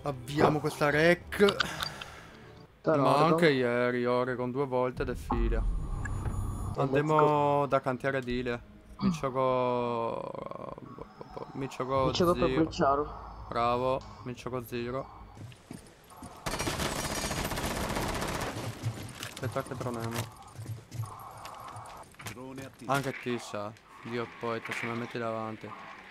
Avviamo questa rec. Ma anche ieri, Oregon, 2 volte ed è fila. Andiamo da cantiere edile. Mi gioco per zero. Bricciaro. Bravo, mi gioco zero. Aspetta che dronemo. Anche Tissa. Dio poi se mi metti davanti.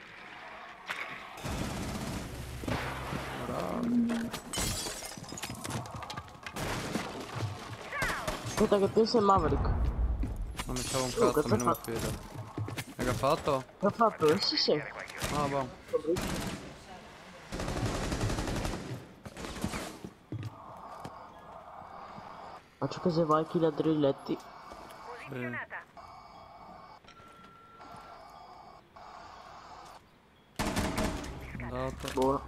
Aspetta che pensa il Maverick. Non mi stavo un cazzo, me ne mi fido. Hai fatto? Che ha fatto? Sì, sì. Ah, boh. Faccio che se vai chi la drilletti. Sì. Andato. Buono.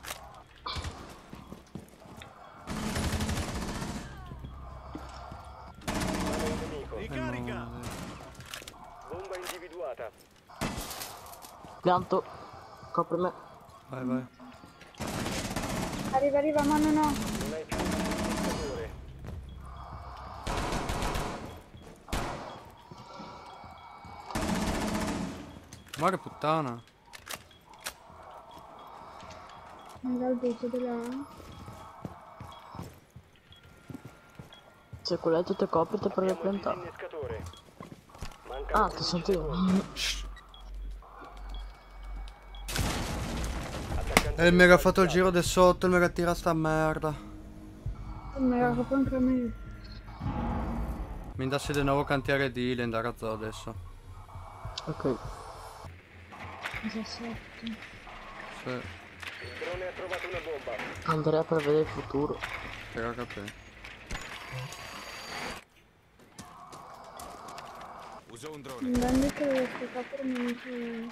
Ricarica! Bomba individuata. Pianto. Copri me. Vai, vai. Arriva, ma no. Non hai più un indicatore. Ma che puttana. Andrà al buco di là. Se quelle tutte coperte per le piantare. Disinnescatore. Ah, ti sentivo. E mi ha fatto il giro del sotto e mi ha tirato sta merda. Mi era proprio anche a me. Mi indassi di nuovo cantiere edile, andare a zoo adesso. Ok. 17. Sì, Il drone ha trovato una bomba. Andrea per vedere il futuro. per capire. Uso un drone. Non mi che devo aspettare per me.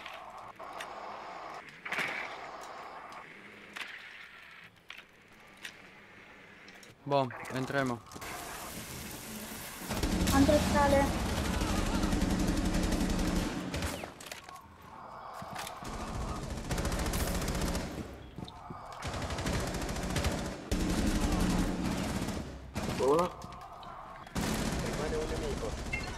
Boh, entriamo. Altre scale. Buono. Rimane un nemico.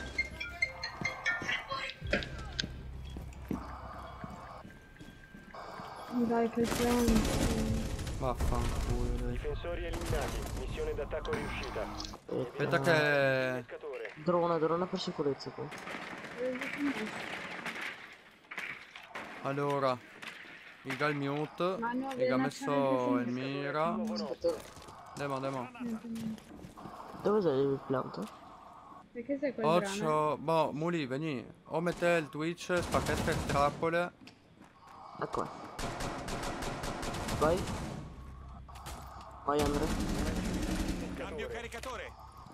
Dai che pianto. Vaffanculo, dai. Difensori eliminati. Missione d'attacco riuscita. Aspetta che... Disinnescatore. Drone per sicurezza poi. Allora, Iga il mute, Ma no, Iga ha viene messo a il mira. Aspetta. Andiamo. Dove sei il pianto? Perché sei quel grano? Occhio, boh, Muli, veni. O mette il Twitch, spacchetta le trappole. Ecco. Vai. Vai Andrea. Cambio caricatore.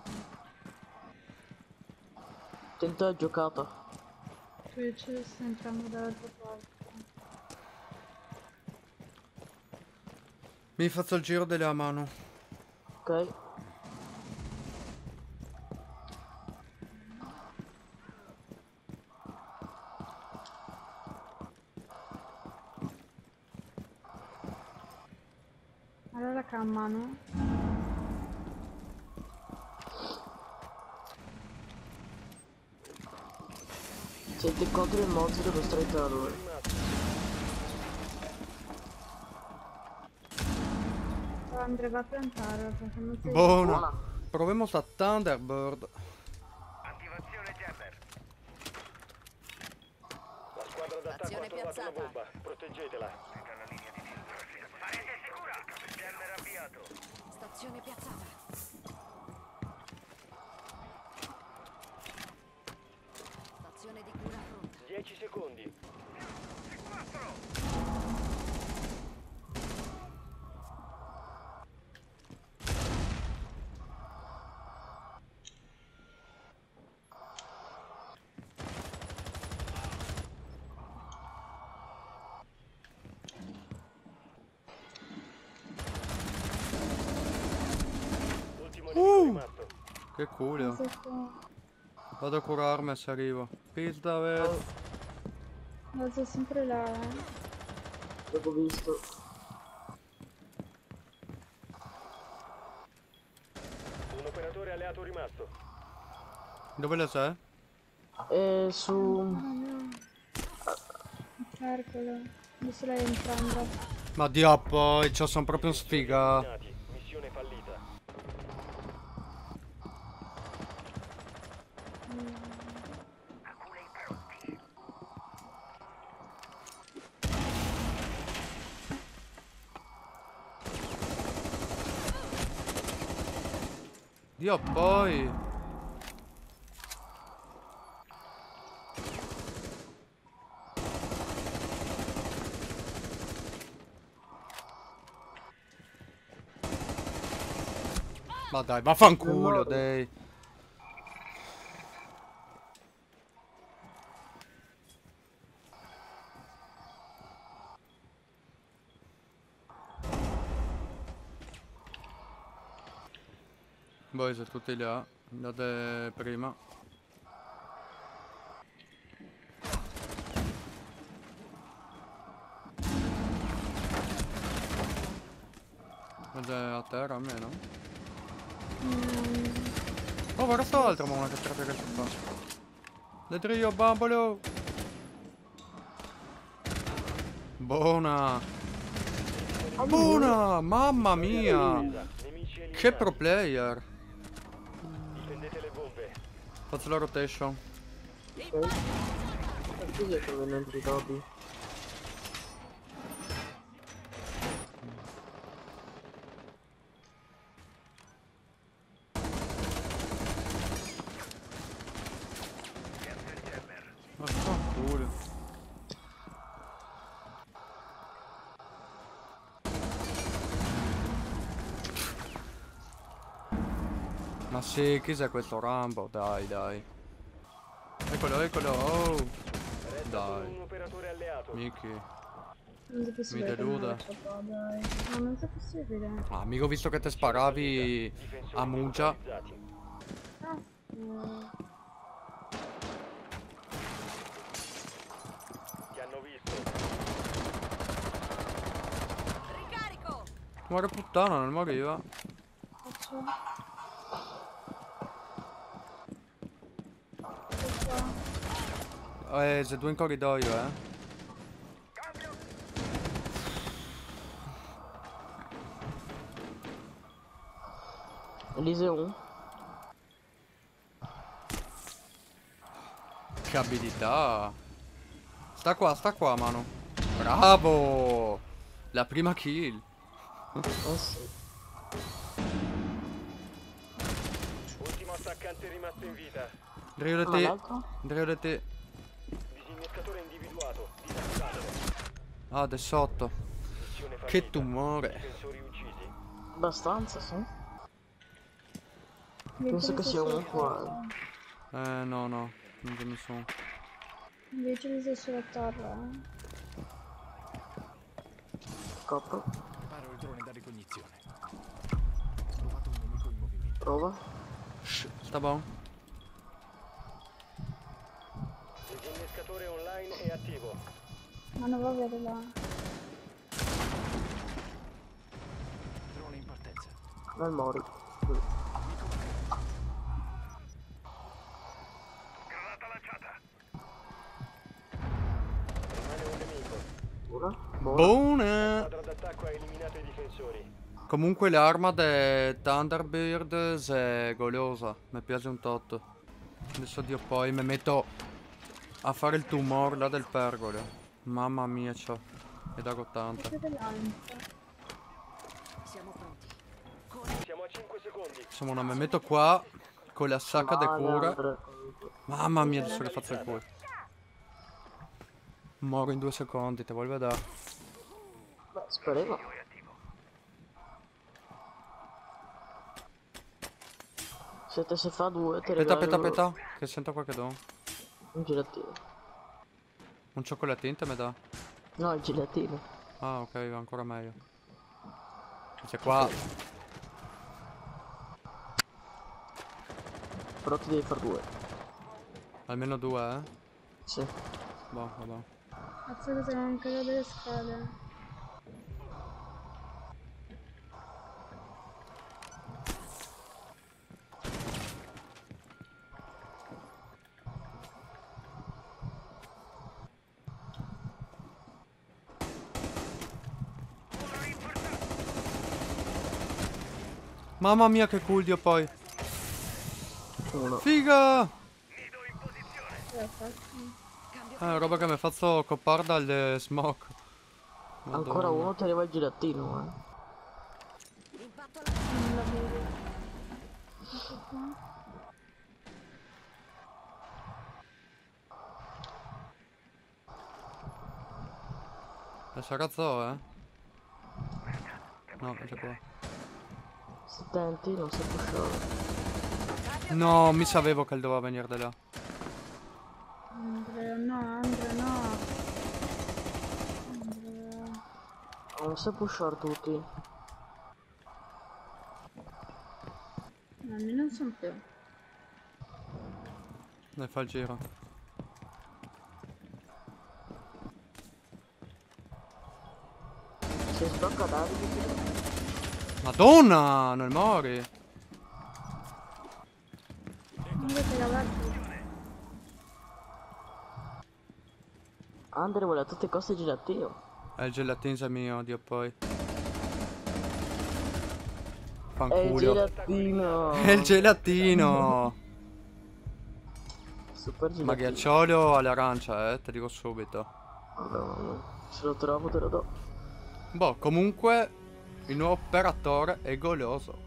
Tenta giocata. Twitch sta entrando dall'altra parte. Mi faccio il giro della mano. Ok. Allora che ha a mano? Se ti incontri il mozzo devo stretto da lui. Andrea va a piantare perché non sei... Buona. Proviamo sta Thunderbird. Attivazione jammer. La squadra d'attacco ha trovato una bomba. Proteggetela. Parete sicura. Jammer avviato. Stazione piazzata. Stazione di cura pronta. 10 secondi. Ultimo nemico rimasto. Che culo. Sei Vado a curarmi se arrivo. Pizza, vedi. sempre là, Dopo visto. alleato rimasto. Dove le sei? Su... Percolo. Adesso lei entrando. Ma Dio, poi, cioè, sono proprio un sfiga. Eliminati. Missione fallita. Dio, poi. Ma dai, vaffanculo, dai. Voi siete tutti là, andate prima. Ed è a terra almeno. Oh, guarda sto altro mono che trappica che fa. Le trio, bambolo! Buona! Buona! Mamma mia! Nemici eliminati. Che pro player! Difendete le bombe. Faccio la rotation. Ok. Cos'è che viene entri lobby? Ma vaffanculo. Ma sì, chi è questo Rambo? Dai, dai. Eccolo, eccolo, oh! Resta solo un Dai, operatore alleato. Mickey. Non è possibile Mi che non deluda. lo faccia qua, dai. No, non è possibile. Ah, amico, visto che te sparavi Difensori a Mugia. neutralizzati. Ah, no. Ti hanno visto. Ricarico! Muore puttana, non moriva. Faccio. Faccio qua. Sei due in corridoio, eh. Elise 1. Che abilità. Sta qua, mano. Bravo! La prima kill. Sì. Ultimo attaccante rimasto in vita. Drio Ma te. l'altro? Drio te. Disinnescatore individuato. Disattivatelo. Ah, adesso 8. Missione fallita. Che tumore. Difensori uccisi. Abbastanza, sì. Penso che sia uno qua. No, no. Non ce ne sono. Invece di sei sulla torre. Copro. Preparo il drone da ricognizione. Trovato un nemico in movimento. Prova. Shh, sta buono. Disinnescatore online è attivo. Ma non va bene là. Drone in partenza. Non mori. Rimane un nemico. Una. Buona! Squadra d'attacco ha eliminato i difensori. Comunque l'arma del Thunderbird è golosa. Mi piace un tot. Adesso Dio poi mi metto a fare il tumor là del pergolo. Mamma mia, ciò. E da 80. Siete lancia. Siamo pronti. Siamo a 5 secondi. Insomma, mi metto qua con la sacca de cura. Andre. Mamma mia, adesso le faccio il culo. Moro in 2 secondi, te vuoi vedere? Beh, speriamo. Siete se fa due, ti Aspetta, regalo aspetta, aspetta, che sento qualche don. un gelatino. Un cioccolatino te me dà? No, il gelatino. Ah, ok, va ancora meglio. C'è qua. Però ti devi far due. Almeno 2, eh? Sì. Boh, vabbè. Cazzo che sono ancora delle scale. Mamma mia che cool Dio poi. Uno. Figa! Aspetta. Roba che mi faccio coppare dalle smoke. Ancora Madonna. uno teneva il gilattino, Impatto alla... Non la vedo. Sarà zoo, eh? No, è già qua. Sta attenti, non si pushare. No, mi sapevo che doveva venire da là. Andrea, no, Andrea, no. Andrea. Non si pushare tutti. No, non sono più. Dai, fa il giro. Si sblocca Davide. Madonna! Non mori! Non dovete lavarci. Andre vuole a tutte coste il gilattino. È il gelatinza mio, Dio poi. È il Fanculo. gelatino. È il gelatino! Super gelatino. Ma ghiacciolo all'arancia, te dico subito. Madonna, se lo trovo te lo do. Boh, comunque il nuovo operatore è goloso.